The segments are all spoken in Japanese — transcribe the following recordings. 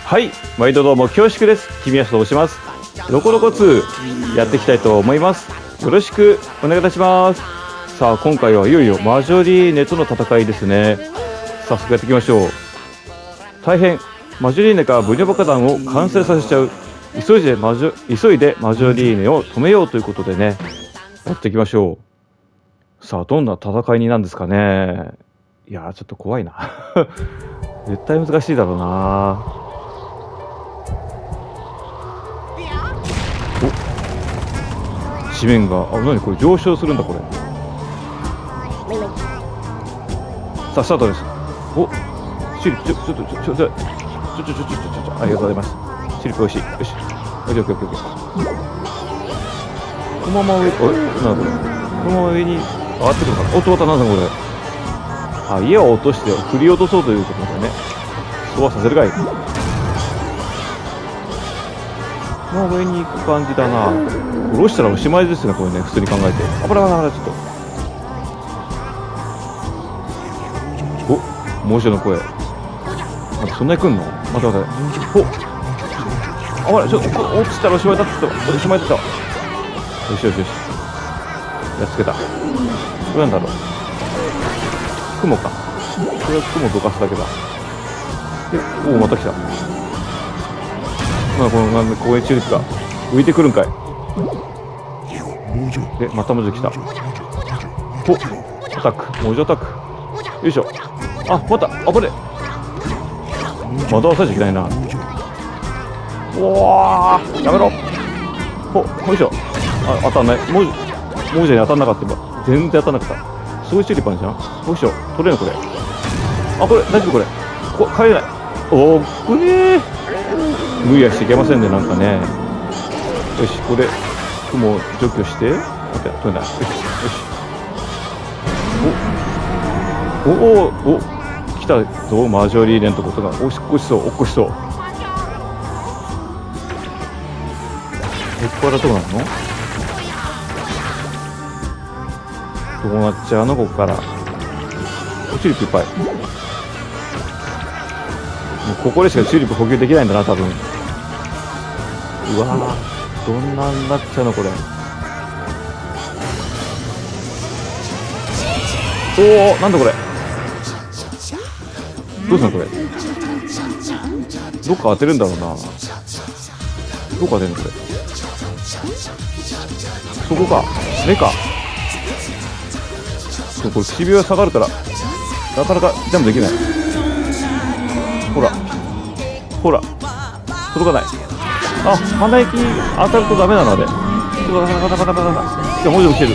はい、毎度どうも恐縮です。君安と申します。ロコロコ2やっていきたいと思います。よろしくお願いいたします。さあ、今回はいよいよマジョリーネとの戦いですね。早速やっていきましょう。大変、マジョリーネがブニョ爆弾を完成させちゃう。急いでマジョリーネを止めようということでね、やっていきましょう。さあ、どんな戦いになんですかね。いやー、ちょっと怖いな。絶対難しいだろうな。お、地面が、何これ上昇するんだこれ。さあ、スタートです。お、シリップ、ありがとうございます。シリップおいしい。よし。オッケー。このまま上、なんだこれ。このまま上に上がってくるのかな。おっと、なんだこれ。あ、家を落として振り落とそうということだね。そうはさせるかい。もう上に行く感じだな。下ろしたらおしまいですね、これね、普通に考えて。あばら、ちょっと。お、猛暑の声。待って、そんなに来んの。待って。お、あばら、落ちたらおしまいだって言った。おしまいだった。よし。やっつけた。これなんだろう。雲か。これは雲どかすだけだ。で、おお、また来た。この公園チューリップが浮いてくるんかい。で、また文字来た。お、アタック、文字アタック。よいしょ。あ、また、危ね。惑わさせちゃいけないな。おわー、やめろ。よいしょ。あ、当たんない。文字に当たんなかった。全然当たんなかった。すごいチューリップあるじゃん。よいしょ。取れるのこれ。あ、これ大丈夫これ。帰れない。おっくねー。無理はしていけませんね、なんかね。よし、これ雲を除去して。待って、取れない。よし。お、来たぞ、マジョリーネのとことが落っこちそう。ここからどうなるの？どうなっちゃうのここから。チューリップいっぱい。もうここでしかチューリップ補給できないんだな、多分。うわー、どんなんなっちゃうのこれ。おお、なんだこれ。どうしたのこれ。どっか当てるんだろうな。どっか当てるのこれ。そこか。目か。これ唇が下がるからなかなかジャンプできない。ほら届かない。あ、鼻息当たるとダメなので。文字起きてる。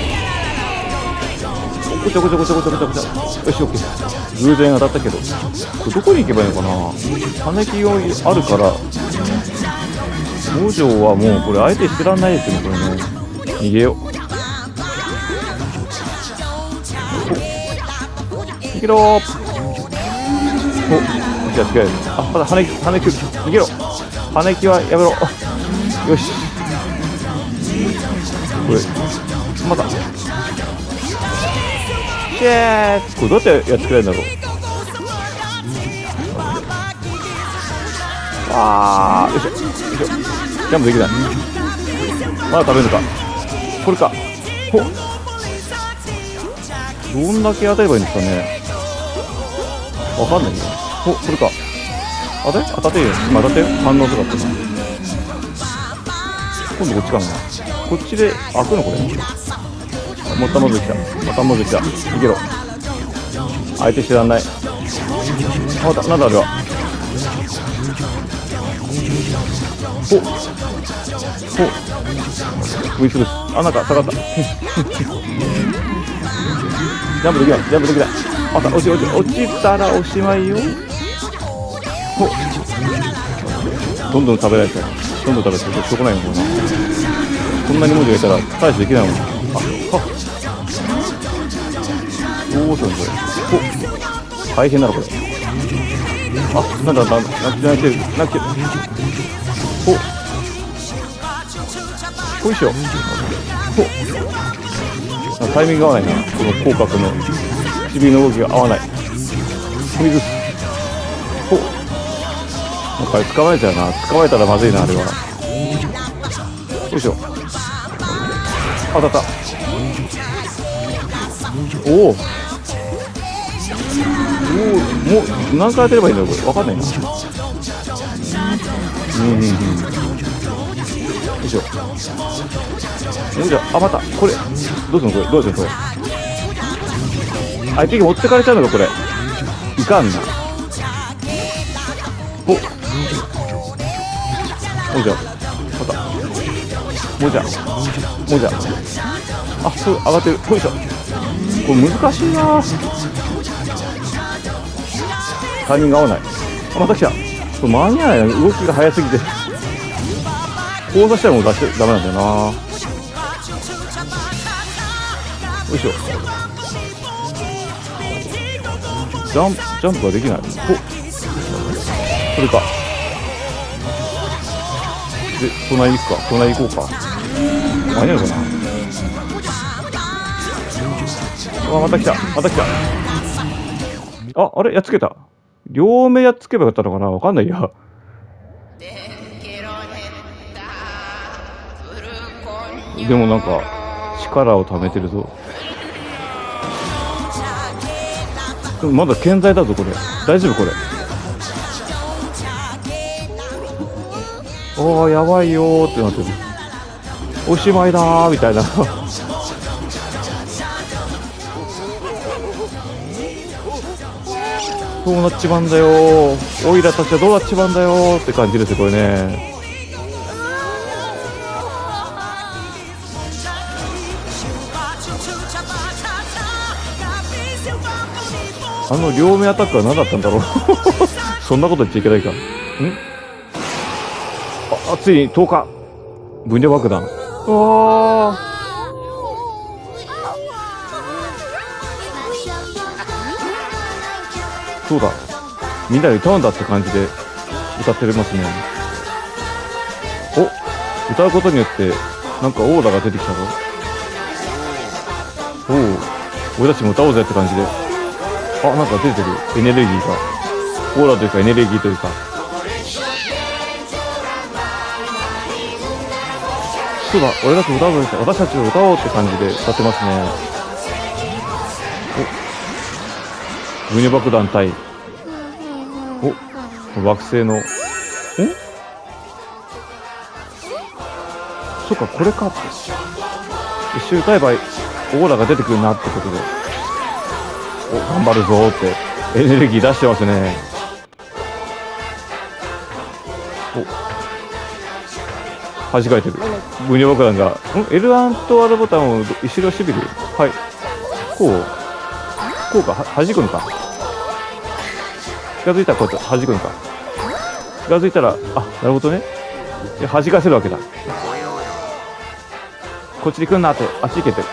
ごちゃ。よし、オッケー。偶然当たったけど、これどこに行けばいいのかな。鼻息があるから文字はもうこれ相手してらんないですよね、これね。逃げよう。逃げろー。じゃあ違う。あ、まだ跳ねき逃げろ。跳ねきはやめろ。よし。これまだシェー。これどうやってやってくれるんだろう。あー、よいしょ。ジャンプできない。まだ食べるのか。これか。どんだけ当たればいいんですかね。わかんないね。これか。当たってるよ。当たってる。反応とかってな。今度こっちかな。こっちで開くのこれ。また文字来た。逃げろ。相手してらんない。なんだあれは。ウィスブス。あ、なんか下がった。ジャンプできない。あ、落ちたらおしまいよ。どんどん食べられてしょうがないのかな。こんなに文字がいたら対処できないもん。どうするんこれ。大変なのこれ。あ、なんか泣いてる。よいしょ。タイミング合わないな。この口角の唇の動きが合わない。水。 あれ捕まえちゃうな。捕まえたらまずいな、あれは。よいしょ。当たった。おお。おお、もう何回当てればいいんだろう、これ。わかんないな。よいしょ。よいしょ。あ、また。これ。どうすんのこれ。どうすんのこれ。相手に持ってかれちゃうのか、これ。いかんな。お。おいじゃ。また。もうじゃ。もうじゃ。あ、そう、上がってる。よいしょ。これ難しいな。タイミング合わない。あ、また来た。これ間に合わないな。動きが速すぎて。交差したらもう出してダメなんだよな。よいしょ。ジャンプができない。お、これか。で、隣行くか。隣行こうか。間に合うかな。あ、また来た。また来た。あ、あれやっつけた。両目やっつけばよかったのかな、わかんないや。でもなんか力を貯めてるぞ。でもまだ健在だぞこれ。大丈夫これ。おーやばいよーってなってる。おしまいだーみたいな。どうなっちまうんだよー。オイラたちはどうなっちまうんだよーって感じですよこれね。あの両目アタックは何だったんだろう。そんなこと言っちゃいけないか。あ、ついに10日分量爆弾。わー、そうだ、みんなで歌うんだって感じで歌ってますね。お、歌うことによってなんかオーラが出てきたぞ。おお、俺たちも歌おうぜって感じで。あ、なんか出てる。エネルギーが。オーラというかエネルギーというか。そうだ、俺たちも歌おうぜ。私たちも歌おうって感じで歌ってますね。お、グニュ爆弾対。お、惑星の。そっか、これかって。一瞬歌えばオーラが出てくるなってことで。お、頑張るぞーってエネルギー出してますね。お、弾かれてる。グニョ爆弾が。L1 と R ボタンを後ろしびる。はい。こうか、弾くのか。近づいたらこうやって弾くのか。近づいたら、あ、なるほどね。で弾かせるわけだ。こっちに来んなって、あっち行けって。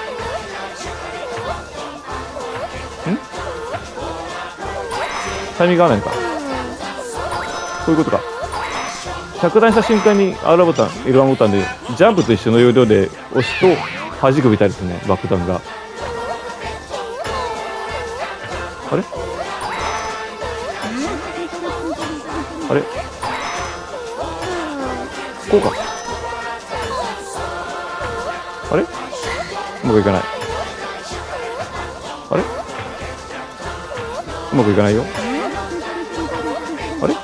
タイミング合わないのか。こういうことか。着弾した瞬間に R ボタン、L1 ボタンでジャンプと一緒の要領で押すと弾くみたいですね、爆弾が。あれあれこうか。あれうまくいかない。あれうまくいかないよ。あれ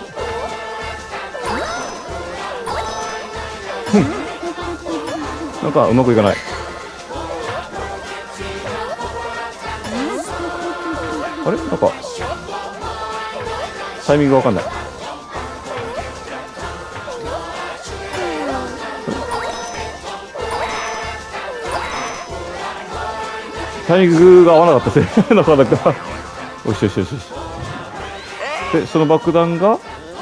なんかうまくいかない。あれなんかタイミングがわかんない。タイミングが合わなかったですね。なかなか。よしよしよしよし。で、その爆弾が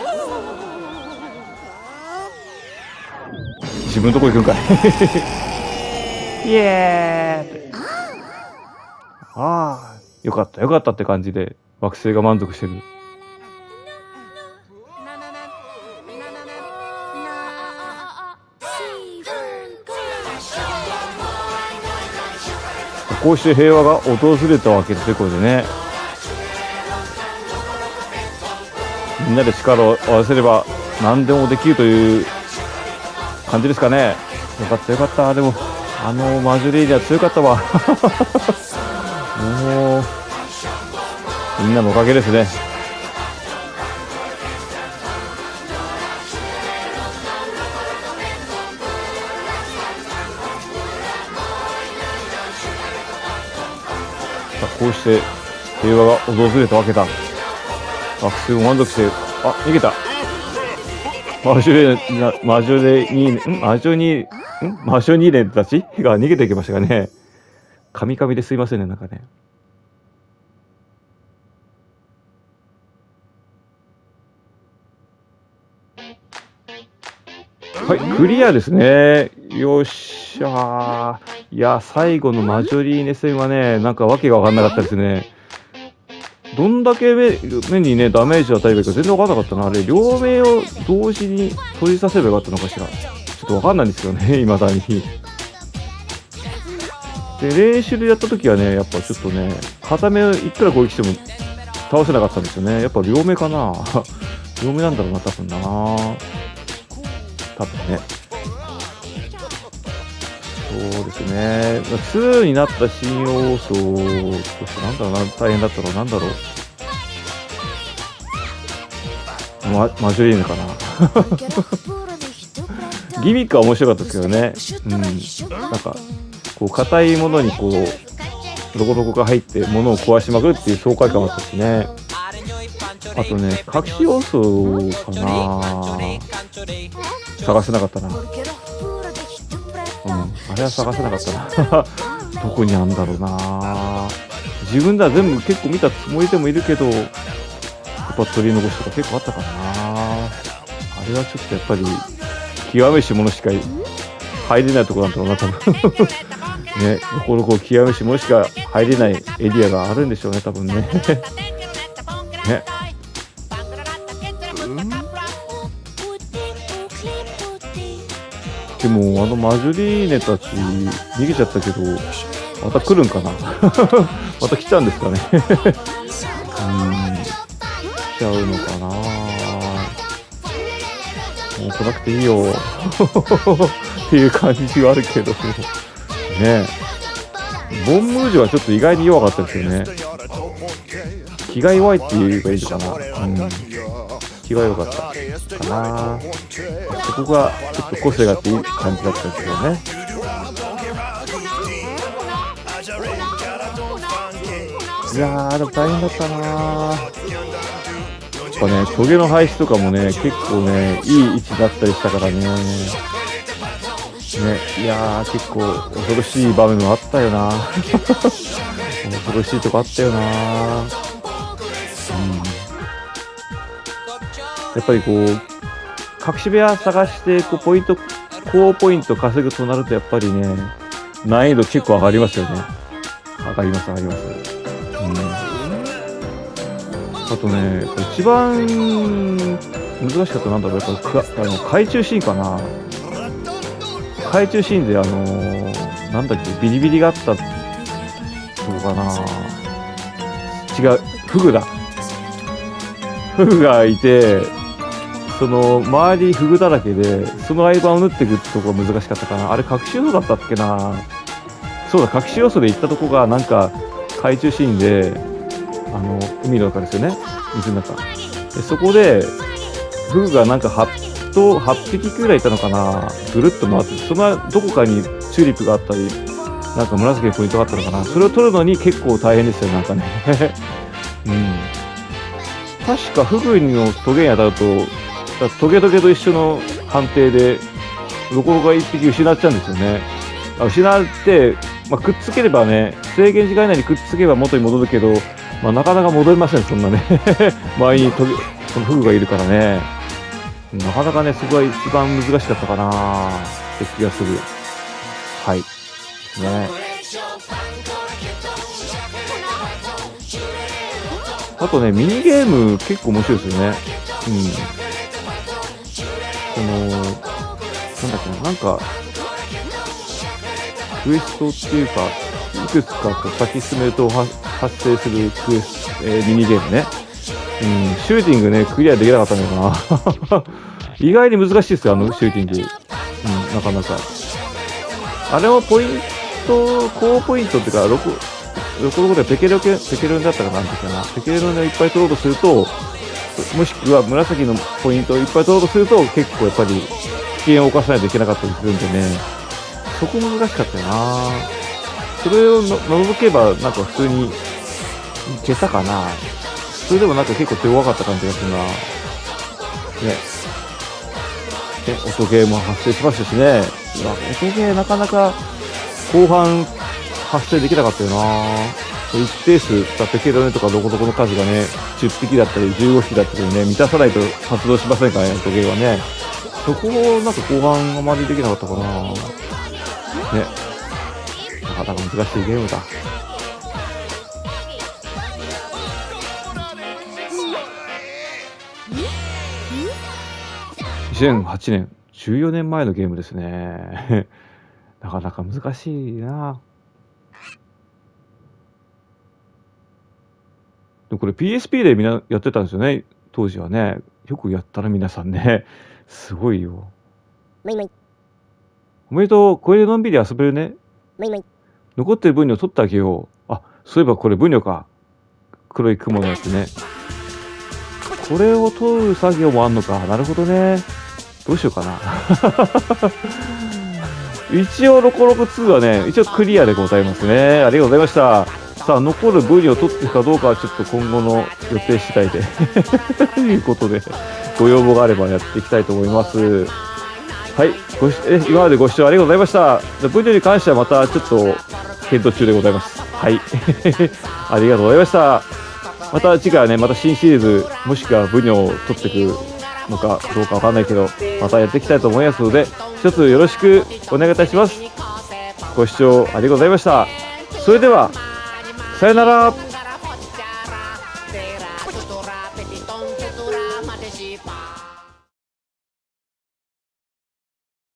自分のとこ行くんかい。イエーイ。ああ、よかったよかったって感じで惑星が満足してる。こうして平和が訪れたわけですね、これでね。みんなで力を合わせれば何でもできるという感じですかね。よかったよかった。でもマジョリーニは強かったわ。もうみんなのおかげですね。こうして平和が訪れたわけだ。学生も満足して、逃げた。マジョニーネたちが逃げていきましたがね。カミカミですいませんね、なんかね。はい、クリアですね。よっしゃー。いや、最後のマジョリーネ戦はね、なんかわけがわかんなかったですね。どんだけ目にね、ダメージを与えるか全然わかんなかったな。あれ、両目を同時に閉じさせればよかったのかしら。ちょっとわかんないんですよね、未だに。で、練習でやった時はね、やっぱちょっとね、片目いくら攻撃しても倒せなかったんですよね。やっぱ両目かな。両目なんだろうな、多分な。多分ね。そうですね。2になった新要素としてなんだろうな、大変だったろう、なんだろう。マジョリーヌかな。ギミックは面白かったですけどね。なんか、こう、硬いものにこう、ロコロコが入って物を壊しまくるっていう爽快感があったしね。あとね、隠し要素かな。探せなかったな。あれは探せなかったな。どこにあるんだろうな。自分では全部結構見たつもりでもいるけど、やっぱ取り残しとか結構あったかな。あれはちょっとやっぱり極めし者しか入れないところなんだろうな、多分。ね、ロコロコ極めし者しか入れないエリアがあるんでしょうね、多分ね。ね。でもマジョリーネたち逃げちゃったけど、また来るんかな。また来ちゃうんですかね。来ちゃうのかな。もう来なくていいよ。っていう感じはあるけど。ね。ボンムージュはちょっと意外に弱かったですよね。気が弱いって言えばいいのかな。気が良かったかな。そこがちょっと個性があっていい感じだったんですけどね。いやー、でも大変だったな。やっぱね、トゲの配置とかもね、結構ね、いい位置だったりしたからね。ね、いやー、結構恐ろしい場面もあったよな。恐ろしいとこあったよな。やっぱりこう、隠し部屋探してこう高ポイント稼ぐとなるとやっぱりね、難易度結構上がりますよね。上がります。あとね、一番難しかったなんだろう、やっぱ海中シーンかな。海中シーンでなんだっけ、ビリビリがあったとこかな。違う、フグだ。フグがいて、その周りフグだらけで、その間を縫っていくとこが難しかったかな。あれ隠し要素だったっけな。そうだ、隠し要素で行ったとこがなんか海中シーンで、海の中ですよね、水の中で。そこでフグがなんか8匹くらいいたのかな。ぐるっと回って、そのどこかにチューリップがあったり、なんか紫のポイントがあったのかな。それを取るのに結構大変ですよ、なんかね。確かフグのトゲに当たるとトゲトゲと一緒の判定でロコロコが1匹失っちゃうんですよね。失って、くっつければね、制限時間以内にくっつけば元に戻るけど、なかなか戻りません、そんなね。周りにそのフグがいるからね。なかなかね、そこが一番難しかったかなって気がする。はい。ね。あとね、ミニゲーム結構面白いですよね。なんだっけな、なんか、クエストっていうか、いくつか先進めると発生するミニゲームね。シューティングね、クリアできなかったのかな。 意外に難しいですよ、シューティング。なかなか。あれをポイント、高ポイントっていうか、6でペケロンだったかなんていうかな。ペケロンをいっぱい取ろうとすると、もしくは紫のポイントをいっぱい取ろうとすると、結構やっぱり危険を冒さないといけなかったりするんでね。そこ難しかったよな。それを除けば、なんか普通に、いけたかな。それでもなんか結構手強かった感じがするな。ね。音ゲーも発生しましたしね。音ゲーなかなか後半発生できなかったよな。一定数、ペケロネとかどこどこの数がね、10匹だったり15匹だったりね、満たさないと発動しませんからね、音ゲーはね。そこをなんか後半あまりできなかったかな。ね。なかなか難しいゲームだ。2008年、14年前のゲームですね。なかなか難しいな。でもこれ PSP でみんなやってたんですよね、当時はね。よくやったな、皆さんね。すごいよ。おめでとう、これでのんびり遊べるね。残ってる分量取ってあげよう。あ、そういえばこれ分量か。黒い雲のやつね。これを取る作業もあんのか。なるほどね。どうしようかな。一応、ロコロコ2はね、一応クリアでございますね。ありがとうございました。さあ、残る分量を取っていくかどうかはちょっと今後の予定次第で。ということで、ご要望があればやっていきたいと思います。はい。今までご視聴ありがとうございました。分量に関してはまたちょっと検討中でございます。はい。ありがとうございました。また次回はね、また新シリーズ、もしくは分量を取っていくのかどうかわかんないけど、またやっていきたいと思いますので、一つよろしくお願いいたします。ご視聴ありがとうございました。それでは、さよなら。